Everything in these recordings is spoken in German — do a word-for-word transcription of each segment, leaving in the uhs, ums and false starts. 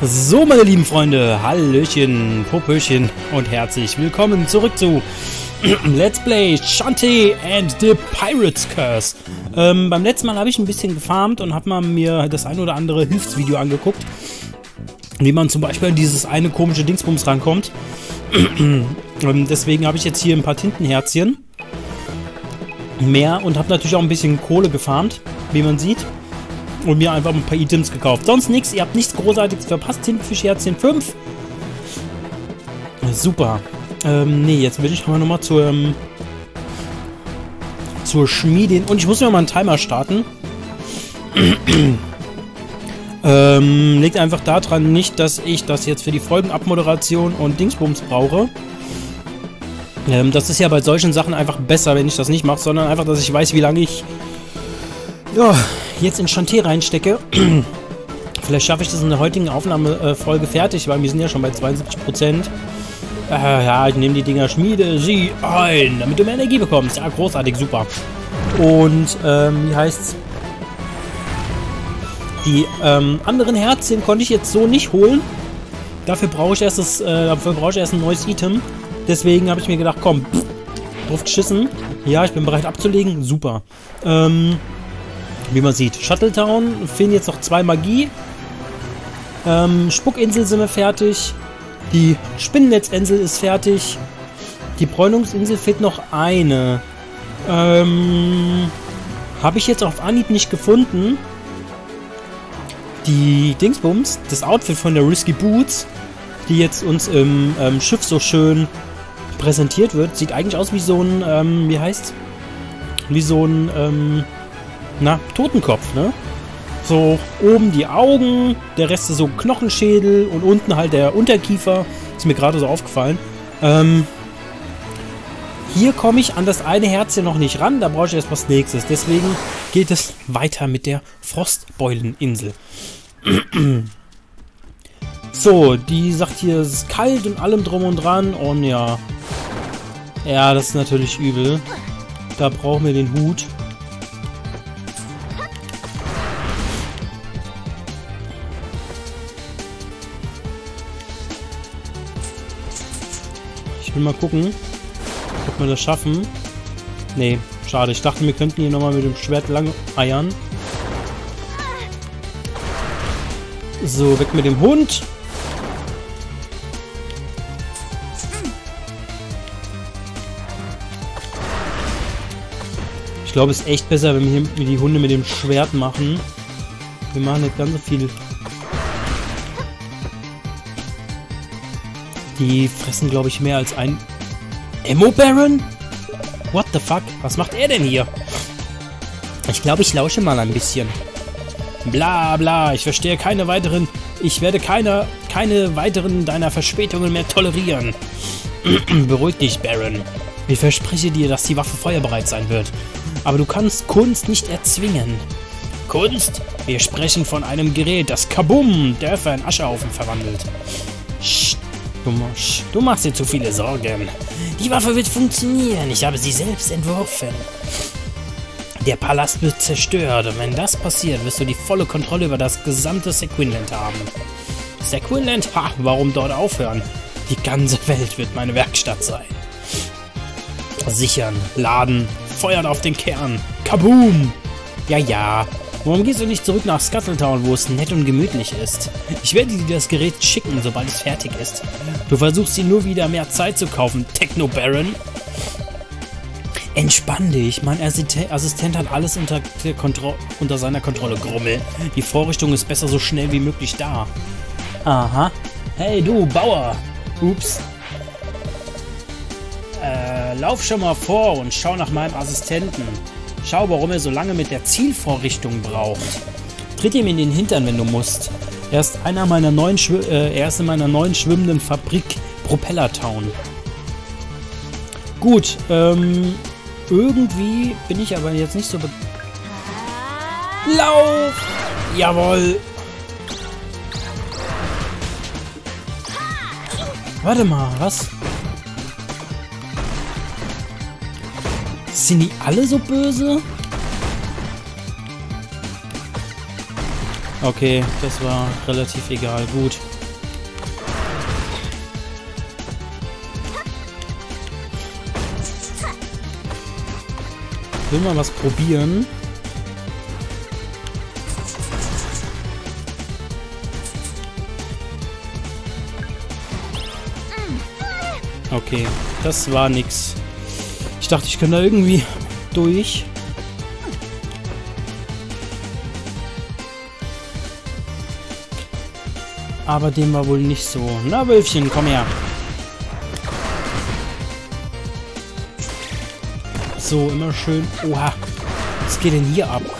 So, meine lieben Freunde, Hallöchen, Popöchen und herzlich willkommen zurück zu Let's Play Shantae and the Pirate's Curse. Ähm, beim letzten Mal habe ich ein bisschen gefarmt und habe mal mir das ein oder andere Hilfsvideo angeguckt, wie man zum Beispiel in dieses eine komische Dingsbums rankommt. ähm, deswegen habe ich jetzt hier ein paar Tintenherzchen mehr und habe natürlich auch ein bisschen Kohle gefarmt, wie man sieht. Und mir einfach ein paar Items gekauft. Sonst nichts, ihr habt nichts Großartiges verpasst. Tintenfischherzchen fünf. Super. Ähm, nee, jetzt will ich mal nochmal zur, ähm, zur Schmiedin. Und ich muss mir mal einen Timer starten. ähm, liegt einfach daran nicht, dass ich das jetzt für die Folgenabmoderation und Dingsbums brauche. Ähm, das ist ja bei solchen Sachen einfach besser, wenn ich das nicht mache, sondern einfach, dass ich weiß, wie lange ich ja, jetzt in Shantae reinstecke. Vielleicht schaffe ich das in der heutigen Aufnahmefolge fertig, weil wir sind ja schon bei zweiundsiebzig Prozent. Äh, ja, ich nehme die Dinger, schmiede sie ein, damit du mehr Energie bekommst. Ja, großartig, super. Und, ähm, wie heißt's? Die ähm, anderen Herzchen konnte ich jetzt so nicht holen. Dafür brauche ich erst das, äh, dafür brauche ich erst ein neues Item. Deswegen habe ich mir gedacht, komm, pff, drauf geschissen. Ja, ich bin bereit abzulegen. Super. Ähm... Wie man sieht, Shuttletown, fehlen jetzt noch zwei Magie. Ähm, Spuckinsel sind wir fertig. Die Spinnennetzinsel ist fertig. Die Bräunungsinsel fehlt noch eine. Ähm, habe ich jetzt auf Anhieb nicht gefunden. Die Dingsbums, das Outfit von der Risky Boots, die jetzt uns im ähm, Schiff so schön präsentiert wird, sieht eigentlich aus wie so ein, ähm, wie heißt? Wie so ein, ähm, na, Totenkopf, ne? So, oben die Augen, der Rest ist so Knochenschädel und unten halt der Unterkiefer. Ist mir gerade so aufgefallen. Ähm, hier komme ich an das eine Herzchen noch nicht ran, da brauche ich erst was Nächstes. Deswegen geht es weiter mit der Frostbeuleninsel. So, die sagt hier, es ist kalt und allem drum und dran. Und ja, ja, das ist natürlich übel. Da brauchen wir den Hut. Ich will mal gucken, ob wir das schaffen. Nee, schade. Ich dachte, wir könnten hier nochmal mit dem Schwert lang eiern. So, weg mit dem Hund. Ich glaube, es ist echt besser, wenn wir hier die Hunde mit dem Schwert machen. Wir machen nicht ganz so viel. Die fressen, glaube ich, mehr als ein... Emo Baron? What the fuck? Was macht er denn hier? Ich glaube, ich lausche mal ein bisschen. Bla bla, ich verstehe keine weiteren... Ich werde keine, keine weiteren deiner Verspätungen mehr tolerieren. Beruhig dich, Baron. Ich verspreche dir, dass die Waffe feuerbereit sein wird. Aber du kannst Kunst nicht erzwingen. Kunst? Wir sprechen von einem Gerät, das Kabum Dörfer in Aschehaufen verwandelt. Psst. Du, du machst dir zu viele Sorgen. Die Waffe wird funktionieren. Ich habe sie selbst entworfen. Der Palast wird zerstört. Und wenn das passiert, wirst du die volle Kontrolle über das gesamte Sequinland haben. Sequinland? Ha, warum dort aufhören? Die ganze Welt wird meine Werkstatt sein. Sichern, laden, feuert auf den Kern. Kaboom! Ja, ja. Warum gehst du nicht zurück nach Scuttletown, wo es nett und gemütlich ist? Ich werde dir das Gerät schicken, sobald es fertig ist. Du versuchst dir nur wieder mehr Zeit zu kaufen, Techno Baron. Entspann dich, mein Assistent hat alles unter, Kontro unter seiner Kontrolle, Grummel. Die Vorrichtung ist besser so schnell wie möglich da. Aha. Hey du, Bauer. Ups. Äh, lauf schon mal vor und schau nach meinem Assistenten. Schau, warum er so lange mit der Zielvorrichtung braucht. Tritt ihm in den Hintern, wenn du musst. Er ist einer meiner neuen Schw äh, er ist in meiner neuen schwimmenden Fabrik Propellertown. Gut, ähm, irgendwie bin ich aber jetzt nicht so be... Lauf! Jawohl! Warte mal, was? Sind die alle so böse? Okay, das war relativ egal. Gut. Ich will mal was probieren. Okay, das war nix. Ich dachte, ich könnte da irgendwie durch. Aber dem war wohl nicht so. Na, Wölfchen, komm her. So, immer schön. Oha. Was geht denn hier ab?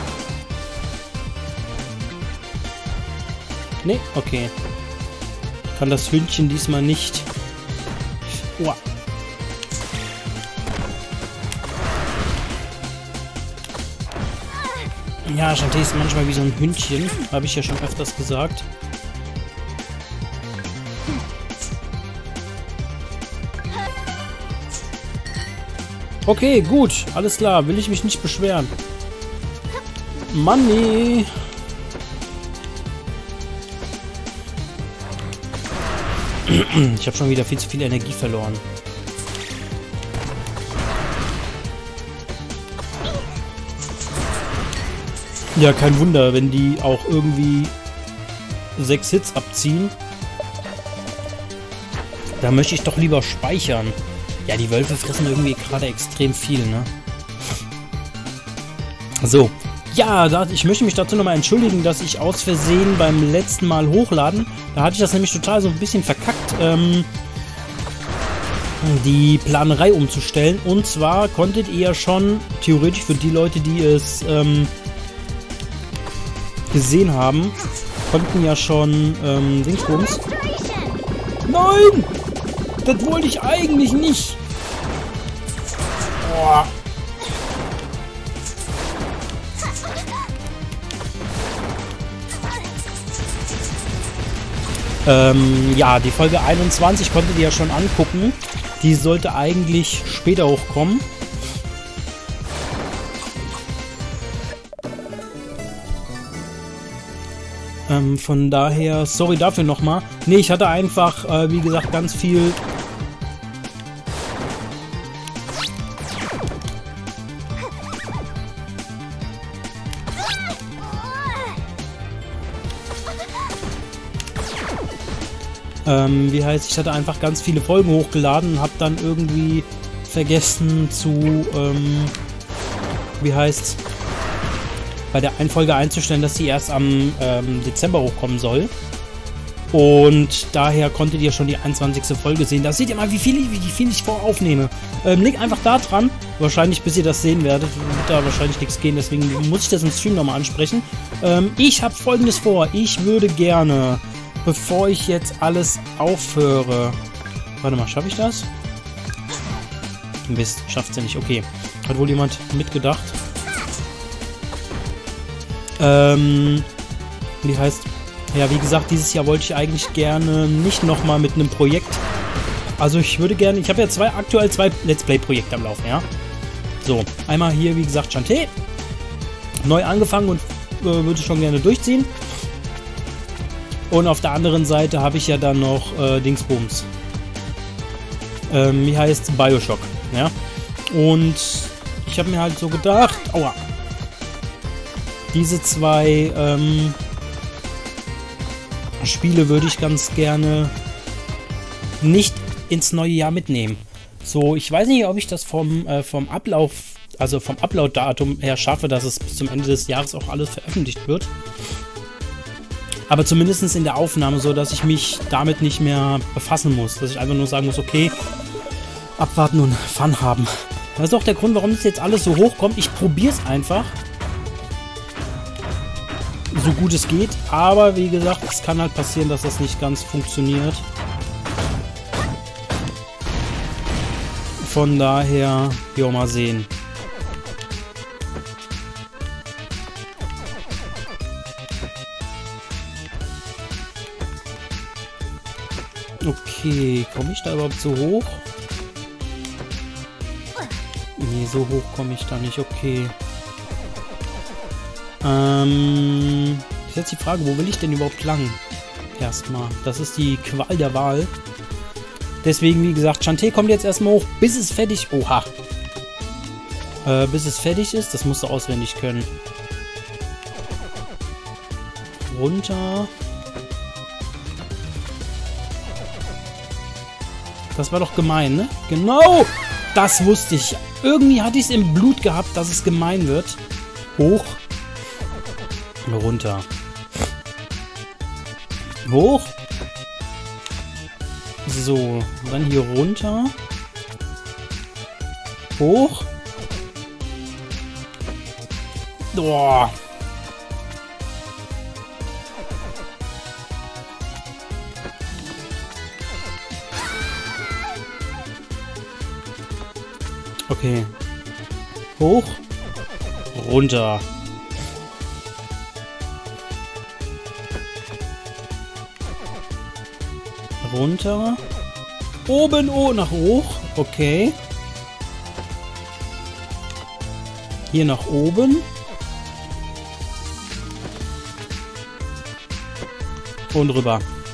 Ne, okay. Kann das Hündchen diesmal nicht. Oha. Ja, Shantae ist manchmal wie so ein Hündchen. Habe ich ja schon öfters gesagt. Okay, gut. Alles klar. Will ich mich nicht beschweren. Money. Ich habe schon wieder viel zu viel Energie verloren. Ja, kein Wunder, wenn die auch irgendwie sechs Hits abziehen. Da möchte ich doch lieber speichern. Ja, die Wölfe fressen irgendwie gerade extrem viel, ne? So. Ja, da, ich möchte mich dazu nochmal entschuldigen, dass ich aus Versehen beim letzten Mal hochladen, da hatte ich das nämlich total so ein bisschen verkackt, ähm, die Planerei umzustellen. Und zwar konntet ihr ja schon, theoretisch für die Leute, die es ähm, gesehen haben, konnten ja schon ähm, Dingsbums. Nein! Das wollte ich eigentlich nicht. Boah. Ähm, ja, die Folge einundzwanzig konntet ihr ja schon angucken. Die sollte eigentlich später hochkommen. Ähm, von daher, sorry dafür nochmal. Ne, ich hatte einfach, äh, wie gesagt, ganz viel... Ähm, wie heißt, ich hatte einfach ganz viele Folgen hochgeladen und habe dann irgendwie vergessen zu, ähm, wie heißt, bei der einen Folge einzustellen, dass sie erst am ähm, Dezember hochkommen soll. Und daher konntet ihr schon die einundzwanzigste Folge sehen. Da seht ihr mal, wie viel, wie viel ich voraufnehme. Ähm, liegt einfach da dran. Wahrscheinlich, bis ihr das sehen werdet, wird da wahrscheinlich nichts gehen. Deswegen muss ich das im Stream nochmal ansprechen. Ähm, ich habe Folgendes vor. Ich würde gerne... Bevor ich jetzt alles aufhöre... Warte mal, schaffe ich das? Mist, schafft sie nicht. Okay. Hat wohl jemand mitgedacht. Ähm... Wie heißt... Ja, wie gesagt, dieses Jahr wollte ich eigentlich gerne nicht nochmal mit einem Projekt... Also ich würde gerne... Ich habe ja zwei aktuell zwei Let's Play-Projekte am Laufen, ja? So, einmal hier, wie gesagt, Shantae. Neu angefangen und äh, würde schon gerne durchziehen. Und auf der anderen Seite habe ich ja dann noch äh, Dingsbums. Ähm, wie heißt Bioshock, ja? Und ich habe mir halt so gedacht, aua, diese zwei ähm, Spiele würde ich ganz gerne nicht ins neue Jahr mitnehmen. So, ich weiß nicht, ob ich das vom, äh, vom Ablauf, also vom Upload-Datum her schaffe, dass es bis zum Ende des Jahres auch alles veröffentlicht wird. Aber zumindest in der Aufnahme, so dass ich mich damit nicht mehr befassen muss. Dass ich einfach nur sagen muss, okay, abwarten und Fun haben. Das ist auch der Grund, warum das jetzt alles so hochkommt. Ich probiere es einfach. So gut es geht. Aber wie gesagt, es kann halt passieren, dass das nicht ganz funktioniert. Von daher, ja, mal sehen. Okay, komme ich da überhaupt so hoch? Nee, so hoch komme ich da nicht. Okay. Ähm, ist jetzt die Frage, wo will ich denn überhaupt lang? Erstmal. Das ist die Qual der Wahl. Deswegen, wie gesagt, Shantae kommt jetzt erstmal hoch, bis es fertig... Oha. Äh, bis es fertig ist. Das musst du auswendig können. Runter. Das war doch gemein, ne? Genau! Das wusste ich. Irgendwie hatte ich es im Blut gehabt, dass es gemein wird. Hoch. Und runter. Hoch. So, dann hier runter. Hoch. Boah. Okay. Hoch. Runter. Runter. Oben, oh, nach hoch. Okay. Hier nach oben. Und rüber.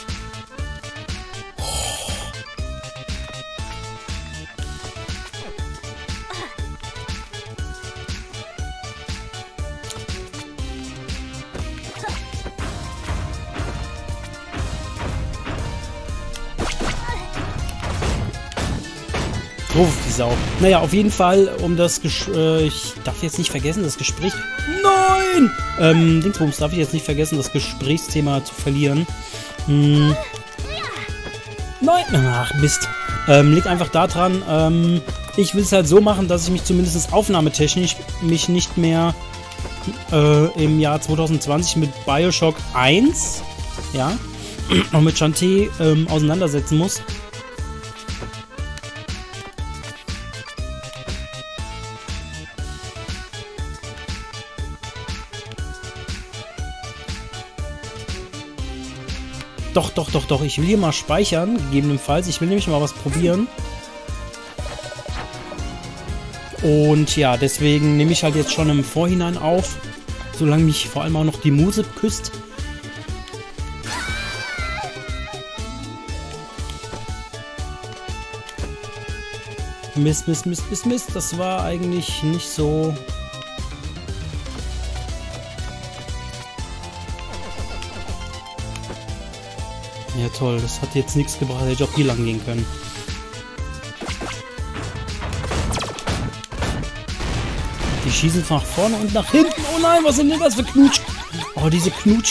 Doof, die Sau. Naja, auf jeden Fall, um das Ges äh, ich darf jetzt nicht vergessen, das Gespräch... Nein! Ähm, Dingsbums, darf ich jetzt nicht vergessen, das Gesprächsthema zu verlieren. Hm. Nein! Ach, Mist. Ähm, liegt einfach daran, ähm, ich will es halt so machen, dass ich mich zumindest aufnahmetechnisch mich nicht mehr äh, im Jahr zwanzig zwanzig mit Bioshock eins, ja, und mit Shantae ähm, auseinandersetzen muss. Doch, doch, doch, doch. Ich will hier mal speichern, gegebenenfalls. Ich will nämlich mal was probieren. Und ja, deswegen nehme ich halt jetzt schon im Vorhinein auf. Solange mich vor allem auch noch die Muse küsst. Mist, Mist, Mist, Mist, Mist. Das war eigentlich nicht so... Ja toll, das hat jetzt nichts gebracht, hätte ich auch hier lang gehen können. Die schießen nach vorne und nach hinten. Oh nein, was sind denn das für Knutsch? Oh, diese Knutsch...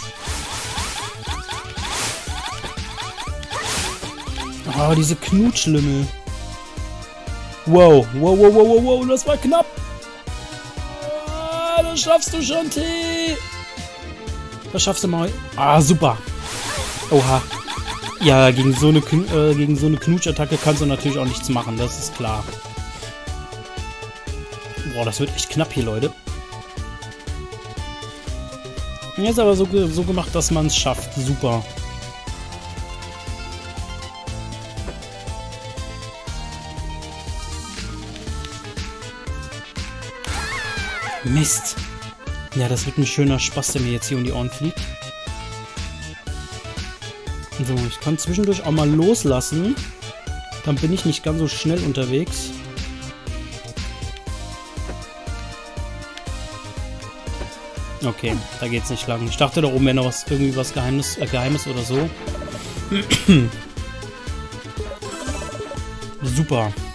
Oh, diese Knutschlümmel. Wow, wow, wow, wow, wow, wow, das war knapp. Ah, das schaffst du, Shantae. Das schaffst du mal. Ah, super. Oha. Ja, gegen so eine, äh, gegen so eine Knutschattacke kannst du natürlich auch nichts machen, das ist klar. Boah, das wird echt knapp hier, Leute. Jetzt aber so, so gemacht, dass man es schafft. Super. Mist. Ja, das wird ein schöner Spaß, der mir jetzt hier um die Ohren fliegt. So, ich kann zwischendurch auch mal loslassen. Dann bin ich nicht ganz so schnell unterwegs. Okay, da geht's nicht lang. Ich dachte, da oben wäre noch was, irgendwie was Geheimnis, äh, Geheimes oder so. Super.